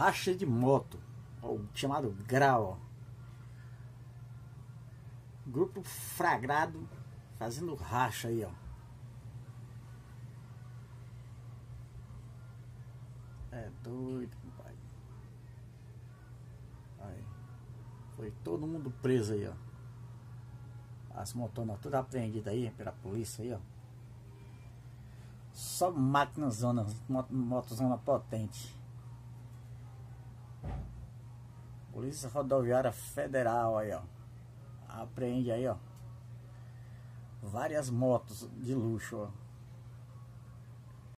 racha de moto, o chamado grau, ó. Grupo flagrado fazendo racha aí, ó. É doido, compadre. Aí. Foi todo mundo preso aí, ó. As motonas tudo apreendidas aí pela polícia aí, ó. Só máquina zona, motozona potente. Polícia Rodoviária Federal aí, ó. Apreende aí, ó. Várias motos de luxo, ó.